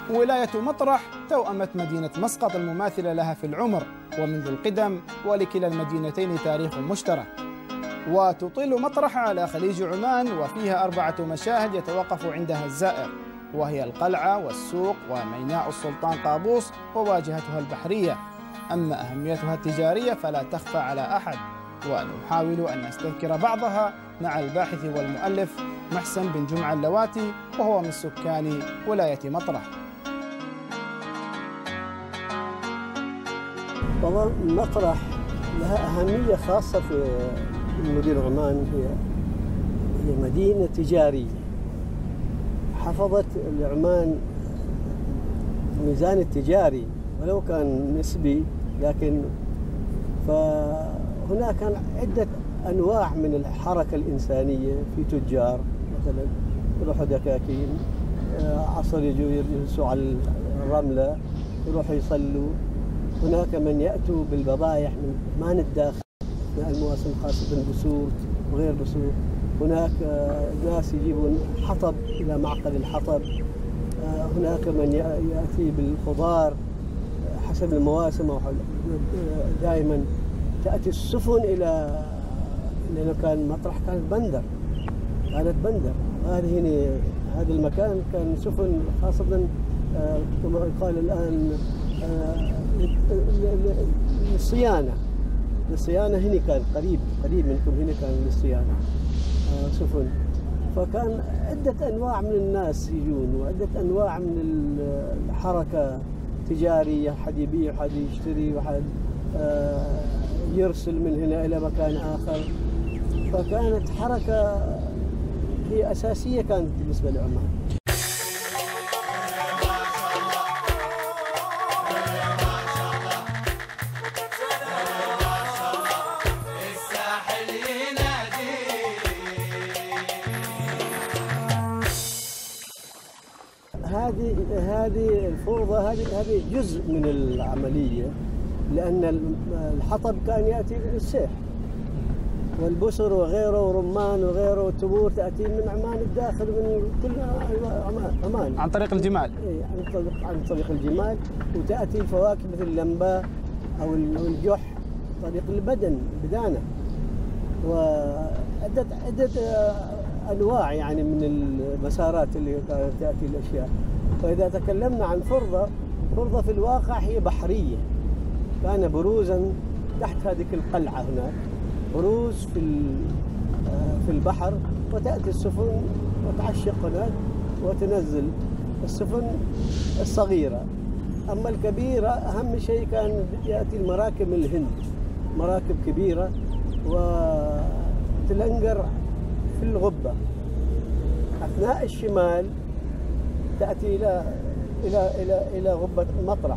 ولاية مطرح توأمت مدينة مسقط المماثلة لها في العمر ومنذ القدم، ولكلا المدينتين تاريخ مشترك. وتطل مطرح على خليج عمان، وفيها 4 مشاهد يتوقف عندها الزائر، وهي القلعة والسوق وميناء السلطان قابوس وواجهتها البحرية. أما أهميتها التجارية فلا تخفى على أحد، ونحاول أن نستذكر بعضها مع الباحث والمؤلف محسن بن جمعة اللواتي، وهو من سكان ولاية مطرح. طبعا مطرح لها أهمية خاصة في مدينة عمان. هي مدينة تجارية، حفظت عمان الميزان التجاري ولو كان نسبي، لكن فهناك عدة أنواع من الحركة الإنسانية. في تجار مثلا يروحوا دكاكين، عصر يجلسوا على الرملة يروحوا يصلوا. هناك من يأتوا بالبضائع من عمان الداخل من المواسم، خاصة البسور وغير بسور. هناك ناس يجيبون حطب إلى معقل الحطب. هناك من يأتي بالخضار حسب المواسم. دائما تأتي السفن إلى، لأنه كان مطرح كانت بندر، هذا المكان كان سفن، خاصة كما يقال الآن للصيانة هنا كان قريب منكم، هنا كان للصيانة سفن. فكان عدة أنواع من الناس يجون، وعدة أنواع من الحركة تجارية، حد يبيع وحد يشتري وحد يرسل من هنا إلى مكان آخر. فكانت حركة هي أساسية كانت بالنسبة لعمان. هذه الفوضى هذه جزء من العملية، لأن الحطب كان يأتي من السيح والبسر وغيره ورمان وغيره والتمور تأتي من عمان الداخل، من كل عمان عن طريق الجمال. عن طريق الجمال. وتأتي الفواكه مثل اللمبا أو الجح طريق البدانة، وعدة أنواع يعني من المسارات اللي تأتي الأشياء. فإذا تكلمنا عن فرضة في الواقع هي بحرية. كان بروزا تحت هذه القلعة هناك، بروز في البحر، وتأتي السفن وتعشق هناك وتنزل السفن الصغيرة. أما الكبيرة أهم شيء كان يأتي المراكب من الهند، مراكب كبيرة وتلنقر في الغبة. أثناء الشمال تأتي إلى غبة مطرح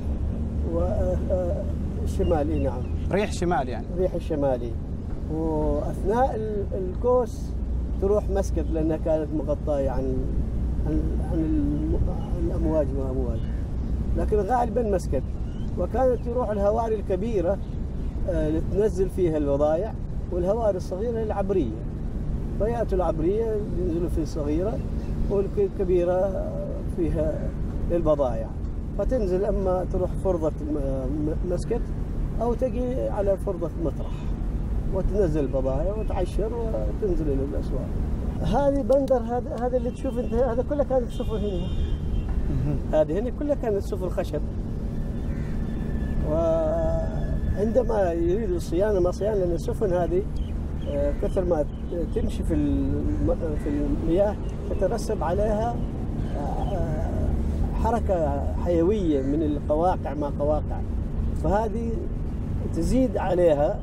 والشمالي. نعم، ريح شمال يعني ريح الشمالي. وأثناء الكوس تروح مسقط، لأنها كانت مغطاة عن الأمواج وأمواج، لكن غالبا مسقط. وكانت تروح الهواري الكبيرة تنزل فيها البضائع، والهواري الصغيرة العبرية. فيأتوا العبرية ينزلوا في الصغيرة، والكبيرة فيها البضائع. فتنزل أما تروح فرضة مسقط أو تجي على فرضة مطرح وتنزل البضائع وتعشر وتنزل إلى الأسواق. هذه بندر، هذا اللي تشوف أنت، هذا كلها كانت سفن هنا. هذه هنا كلها كانت سفن خشب. وعندما يريدوا الصيانة ما صيانة، لأن السفن هذه كثر ما تمشي في المياه تترسب عليها حركة حيوية من القواقع مع قواقع، فهذه تزيد عليها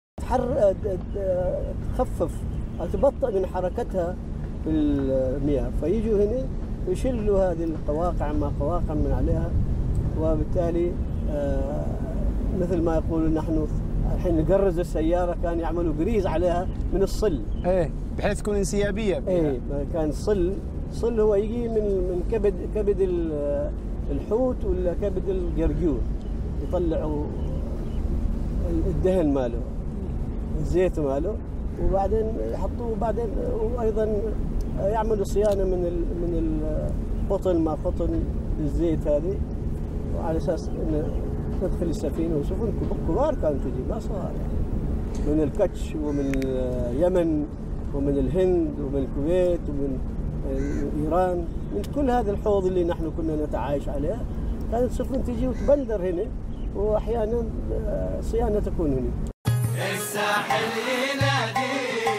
تخفف أو تبطئ من حركتها في المياه. فيجوا هنا يشلوا هذه القواقع مع قواقع من عليها، وبالتالي مثل ما يقولون نحن الحين نقرز السيارة، كان يعملوا قريز عليها من الصل، بحيث تكون انسيابية. كان صل هو يجي من كبد الحوت ولا كبد القرقور، يطلعوا الدهن ماله، الزيت ماله، وبعدين يحطوه. بعدين وأيضا يعملوا صيانة من القطن مع قطن الزيت هذه، وعلى اساس ان تدخل السفينه، وسفن كبار كانت تجي ما صغار يعني، من الكتش ومن اليمن ومن الهند ومن الكويت ومن ايران، من كل هذا الحوض اللي نحن كنا نتعايش عليه كانت سفن تجي وتبندر هنا، واحيانا صيانه تكون هنا. الساحل ينادي.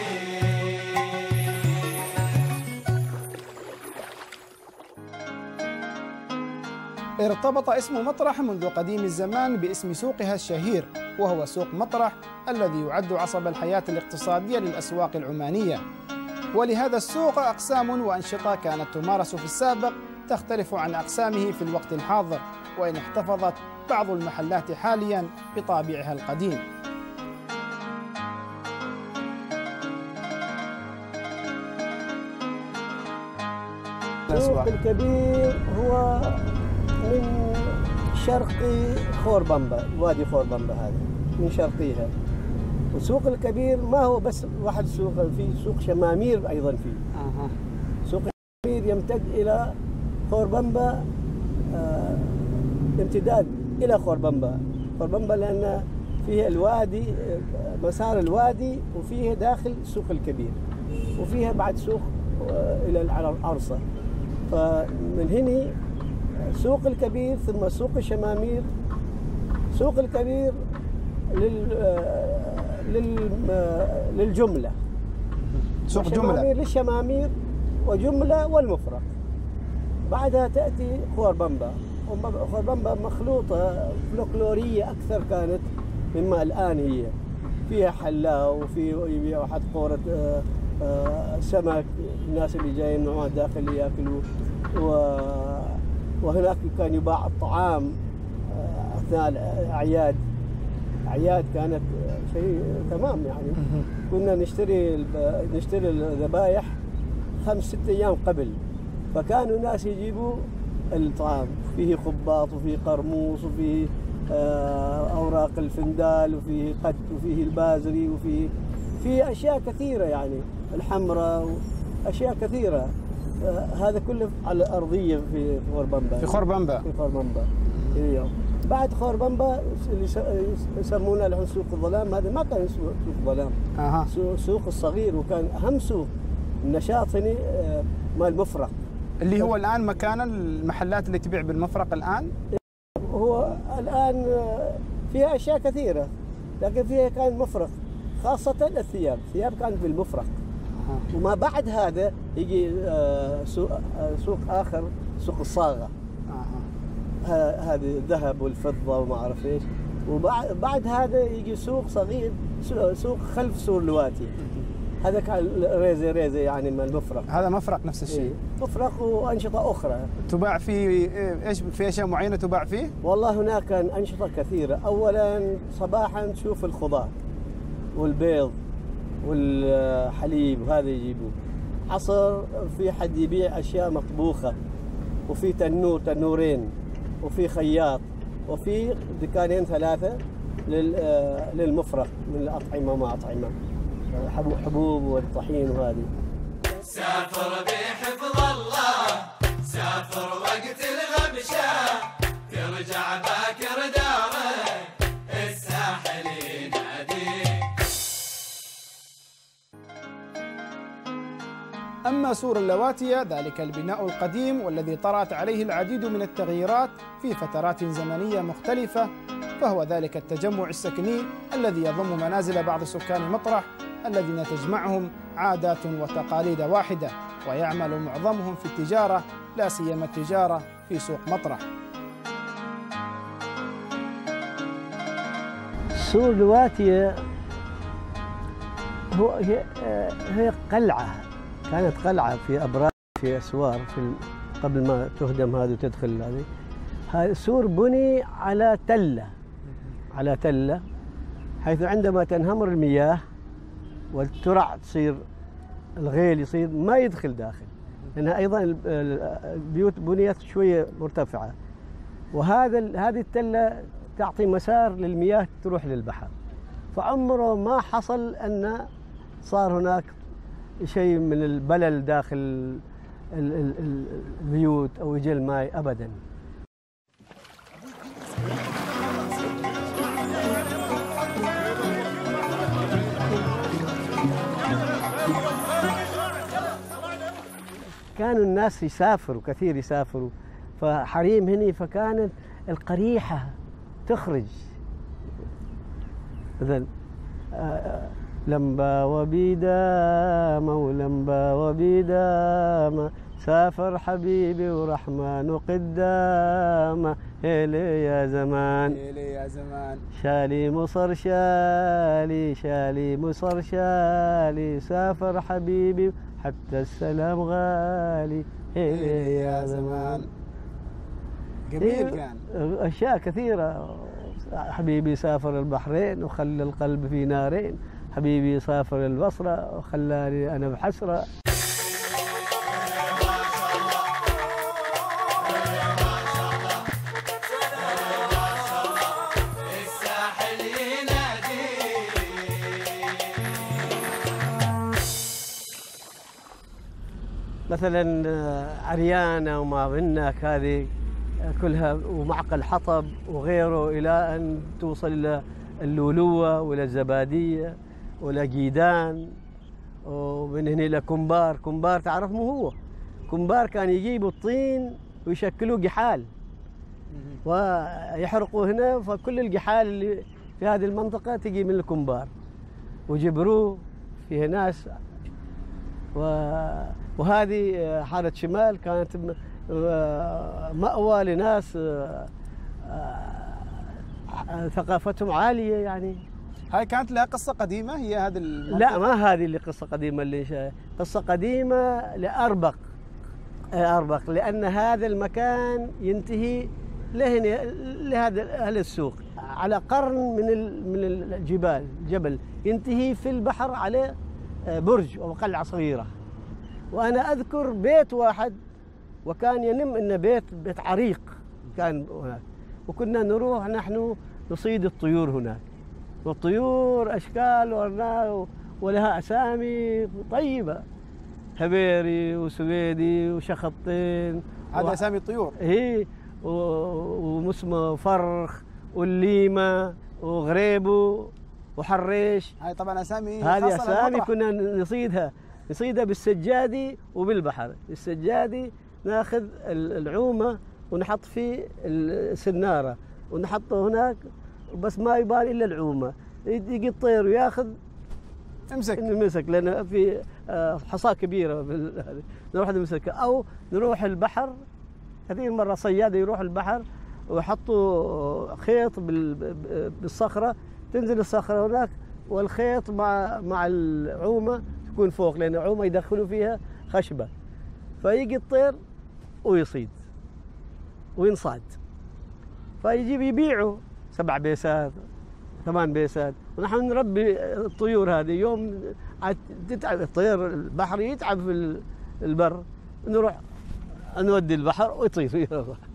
ارتبط اسم مطرح منذ قديم الزمان باسم سوقها الشهير، وهو سوق مطرح الذي يعد عصب الحياة الاقتصادية للأسواق العمانية. ولهذا السوق أقسام وأنشطة كانت تمارس في السابق تختلف عن أقسامه في الوقت الحاضر، وإن احتفظت بعض المحلات حاليا بطابعها القديم. السوق الكبير هو من شرقي خوربمبا، وادي خوربمبا هذا من شرقيها. والسوق الكبير ما هو بس واحد سوق، في سوق شمامير أيضا فيه. سوق الكبير يمتد إلى خوربمبا، امتداد إلى خوربمبا. خوربمبا لأن فيه الوادي، مسار الوادي، وفيه داخل السوق الكبير، وفيها بعد سوق إلى العرصة. فمن هنا سوق الكبير ثم سوق الشمامير. سوق الكبير للجملة، سوق جملة للشمامير وجملة والمفرق. بعدها تأتي خوربمبا. خوربمبا مخلوطة فلكلورية أكثر كانت مما الآن هي، فيها حلاة وفي واحد قورة سمك، الناس اللي جايين من عمان داخل ياكلوا، وهناك كان يباع الطعام اثناء الاعياد. اعياد كانت شيء تمام يعني، كنا نشتري الذبائح 5-6 ايام قبل، فكانوا الناس يجيبوا الطعام، فيه خباط وفيه قرموس وفيه اوراق الفندال وفيه قد وفيه البازري وفيه اشياء كثيره يعني، الحمراء واشياء كثيره. هذا كله على الارضيه في خوربمبا. في خوربمبا ايوه. بعد خوربمبا اللي يسمونه الحين سوق الظلام، هذا ما كان سوق ظلام، سوق الصغير، وكان اهم سوق النشاط هنا مال مفرق، اللي هو الان مكان المحلات اللي تبيع بالمفرق. الان هو الان فيها اشياء كثيره، لكن فيها كان مفرق، خاصه الثياب كانت بالمفرق. وما بعد هذا يجي سوق آخر، سوق الصاغة. هذه الذهب والفضة وما أعرف إيش. وبعد هذا يجي سوق صغير، سوق خلف سور لواتي. هذا كان ريزة يعني من المفرق. هذا مفرق نفس الشيء. مفرق وأنشطة أخرى. تباع فيه إيش؟ في أشياء معينة تباع فيه؟ والله هناك كان أنشطة كثيرة. أولاً صباحاً تشوف الخضار والبيض والحليب، وهذا يجيبوه. عصر في حد يبيع أشياء مطبوخة، وفي تنورين، وفي خياط، وفي دكانين 3 للمفرق من الأطعمة وما أطعمة، حبوب والطحين وهذه. سافر بحفظ الله، سافر وقت الغبشة، ترجع باكر دارك، الساحل ينادي. أما سور اللواتية ذلك البناء القديم والذي طرأت عليه العديد من التغييرات في فترات زمنية مختلفة، فهو ذلك التجمع السكني الذي يضم منازل بعض سكان مطرح الذين تجمعهم عادات وتقاليد واحدة، ويعمل معظمهم في التجارة، لا سيما التجارة في سوق مطرح. سور اللواتية هي قلعة، كانت قلعة في أبراج، في أسوار، قبل ما تهدم هذه وتدخل هذه. هذا السور بني على تلة، حيث عندما تنهمر المياه والترع تصير، الغيل يصير ما يدخل داخل، لأنها أيضا البيوت بنيت شوية مرتفعة، هذه التلة تعطي مسار للمياه تروح للبحر. فعمره ما حصل أن صار هناك شيء من البلل داخل البيوت أو يجي الماء أبدا. فكانوا الناس يسافروا كثير يسافروا، فحريم هني، فكانت القريحة تخرج مثلا لمبا وبيدامة ولمبا وبيدامة سافر حبيبي ورحمن قدامه، هيلي يا زمان هيلي يا زمان، شالي مصر شالي شالي مصر شالي سافر حبيبي حتى السلام غالي، هيلي يا زمان. جميل كان. أشياء كثيرة. حبيبي سافر البحرين وخلى القلب في نارين، حبيبي سافر البصرة وخلاني أنا بحسرة. مثلا عريانة وما منك هذه كلها، ومعقل حطب وغيره، إلى أن توصل إلى اللولوة وإلى الزبادية وإلى جيدان، ومن هنا إلى كمبار. كمبار تعرف مو هو؟ كمبار كان يجيبوا الطين ويشكلوه جحال ويحرقوا هنا، فكل الجحال اللي في هذه المنطقة تجي من الكمبار، وجبروه فيها ناس. وهذه حارة شمال كانت مأوى لناس ثقافتهم عالية يعني. هاي كانت لها قصة قديمة هي هذه المنطقة؟ لا، ما هذه اللي قصة قديمة، اللي قصة قديمة لأربق. لأن هذا المكان ينتهي لهذا أهل السوق على قرن من الجبال، جبل ينتهي في البحر على برج أو قلعة صغيرة. وأنا أذكر بيت واحد وكان ينم إنه بيت عريق كان هناك، وكنا نروح نحن نصيد الطيور هناك، والطيور أشكال ولها أسامي طيبة، هبيري وسويدي وشخطين. هذا أسامي الطيور؟ إيه، ومسمى فرخ والليمة وغريبو وحريش. هاي طبعا أسامي، هذه أسامي كنا نصيدها بالسجادي وبالبحر. السجادي ناخذ العومة ونحط فيه السنارة ونحطه هناك، بس ما يبان إلا العومة. يجي الطير وياخذ نمسك، لأن في حصاة كبيرة نروح نمسكها. أو نروح البحر، كثير مرة صيادة يروح البحر ويحطوا خيط بالصخرة، تنزل الصخرة هناك والخيط مع العومة تكون فوق، لأن العومة يدخلوا فيها خشبة، فيجي الطير ويصيد وينصاد، فيجيب يبيعوا 7 بيسات 8 بيسات. ونحن نربي الطيور هذه. يوم تتعب الطير البحري يتعب في البر، نروح نودي البحر ويطير.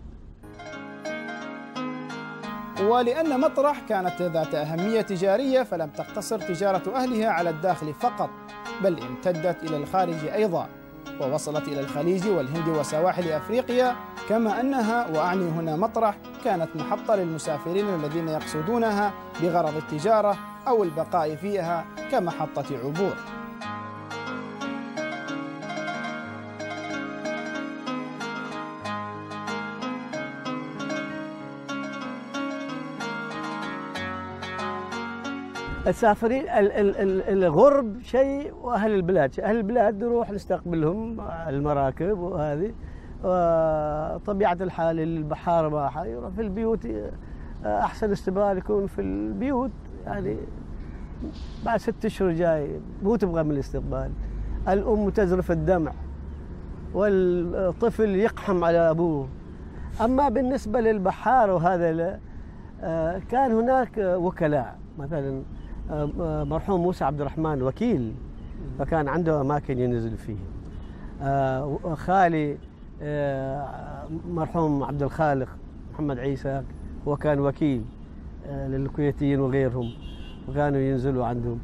ولأن مطرح كانت ذات أهمية تجارية، فلم تقتصر تجارة أهلها على الداخل فقط، بل امتدت إلى الخارج أيضا، ووصلت إلى الخليج والهند وسواحل أفريقيا. كما أنها، وأعني هنا مطرح، كانت محطة للمسافرين الذين يقصدونها بغرض التجارة أو البقاء فيها كمحطة عبور. السافرين الغرب شيء، واهل البلاد نروح نستقبلهم المراكب وهذه. وطبيعة الحال البحار ما يروح في البيوت، احسن استقبال يكون في البيوت يعني. بعد 6 أشهر جاي مو تبغى من الاستقبال، الام تزرف الدمع والطفل يقحم على ابوه. اما بالنسبة للبحار وهذا كان هناك وكلاء، مثلا مرحوم موسى عبد الرحمن وكيل، فكان عنده أماكن ينزل فيه. خالي مرحوم عبد الخالق محمد عيسى هو كان وكيل للكويتيين وغيرهم، وكانوا ينزلوا عندهم.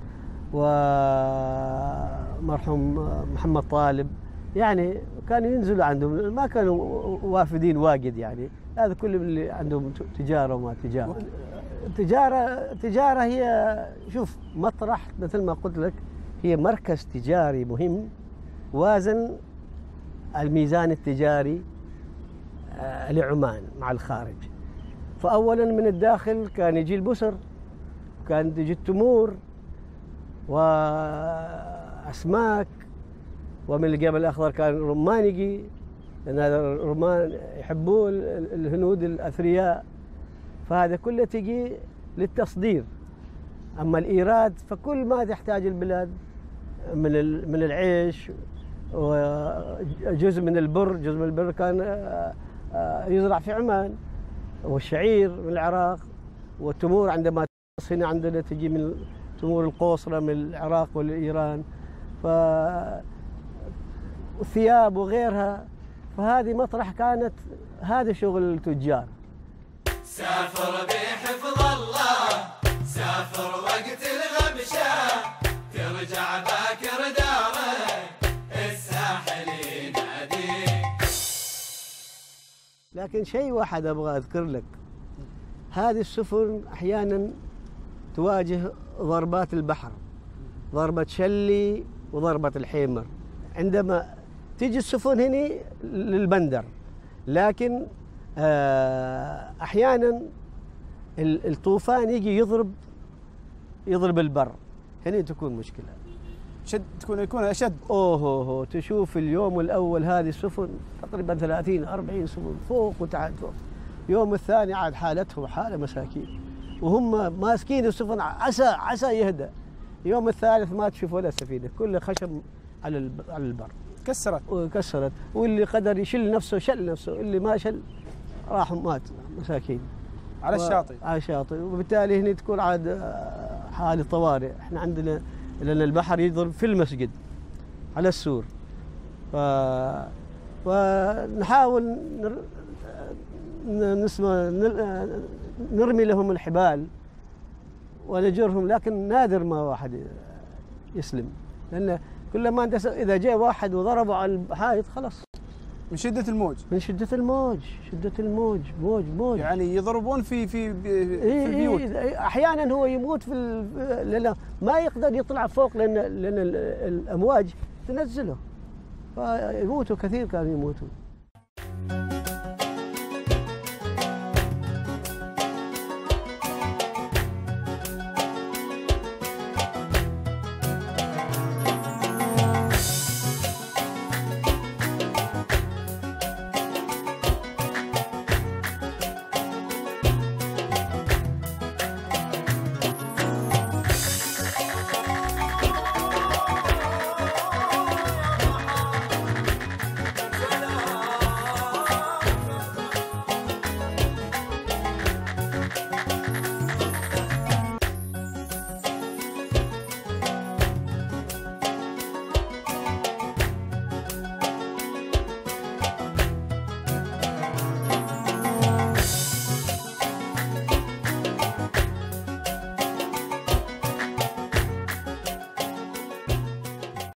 ومرحوم محمد طالب يعني كانوا ينزلوا عندهم، ما كانوا وافدين واجد يعني. هذا كل اللي عندهم تجارة وما تجارة. تجارة هي، شوف، مطرح مثل ما قلت لك هي مركز تجاري مهم، وازن الميزان التجاري لعمان مع الخارج. فأولا من الداخل كان يجي البسر، كان تجي التمور وأسماك، ومن الجبل الأخضر كان رمان يجي، لأن هذا الرمان يحبوه الهنود الأثرياء، فهذا كله تجي للتصدير. أما الإيراد فكل ما تحتاج البلاد من العيش، وجزء من البر، جزء من البر كان يزرع في عمان، والشعير من العراق، والتمور عندما هنا عندنا تجي من تمور القوصرة من العراق والإيران، والثياب وغيرها. فهذه مطرح كانت هذا شغل التجار. سافر بحفظ الله، سافر وقت الغمشة، ترجع باكر دارك الساحل يناديك. لكن شيء واحد أبغى أذكر لك، هذه السفن أحيانا تواجه ضربات البحر، ضربة شلي وضربة الحيمر. عندما تيجي السفن هنا للبندر، لكن أحيانا الطوفان يجي يضرب البر، هنا تكون مشكلة، يكون أشد. أوه تشوف اليوم الأول هذه السفن تقريبا 30-40 سفن فوق وتحت فوق، يوم الثاني عاد حالتهم حالة مساكين، وهم ماسكين السفن عسى يهدى. يوم الثالث ما تشوف ولا سفينة، كله خشب على البر، كسرت، واللي قدر يشل نفسه شل نفسه، اللي ما شل راح مات مساكين على الشاطئ. على الشاطئ. وبالتالي هنا تكون عاد حالة طوارئ. احنا عندنا لأن البحر يضرب في المسجد على السور، ونحاول نرمي لهم الحبال ونجرهم، لكن نادر ما واحد يسلم، لأن كلما انت إذا جاء واحد وضربه على الحائط خلاص من شدة الموج. من شدة الموج، شدة الموج، موج يعني يضربون في البيوت. أحيانا هو يموت لأنه ما يقدر يطلع فوق، لأن الأمواج تنزله، فيموتوا كثير، كانوا يموتوا.